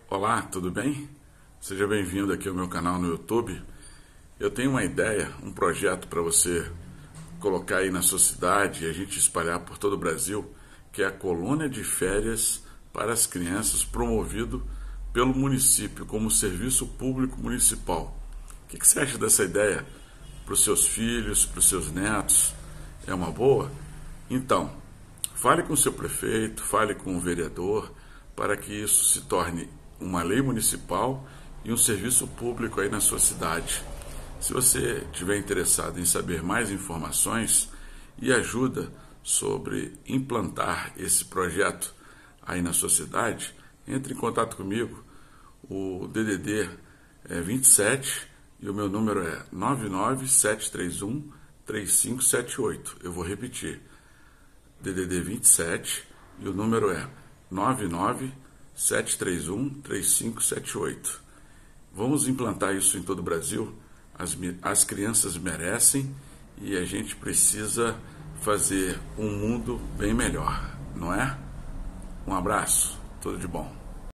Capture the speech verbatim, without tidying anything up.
Olá, tudo bem? Seja bem-vindo aqui ao meu canal no YouTube. Eu tenho uma ideia, um projeto para você colocar aí na sua cidade e a gente espalhar por todo o Brasil, que é a colônia de férias para as crianças, promovido pelo município como serviço público municipal. O que você acha dessa ideia para os seus filhos, para os seus netos? É uma boa? Então, fale com o seu prefeito, fale com o vereador, para que isso se torne uma lei municipal e um serviço público aí na sua cidade. Se você estiver interessado em saber mais informações e ajuda sobre implantar esse projeto aí na sua cidade, entre em contato comigo. O D D D é vinte e sete e o meu número é nove nove sete três um três cinco sete oito. Eu vou repetir. D D D vinte e sete e o número é nove nove sete três um três cinco sete oito. Vamos implantar isso em todo o Brasil. As, as crianças merecem e a gente precisa fazer um mundo bem melhor, não é? Um abraço, tudo de bom.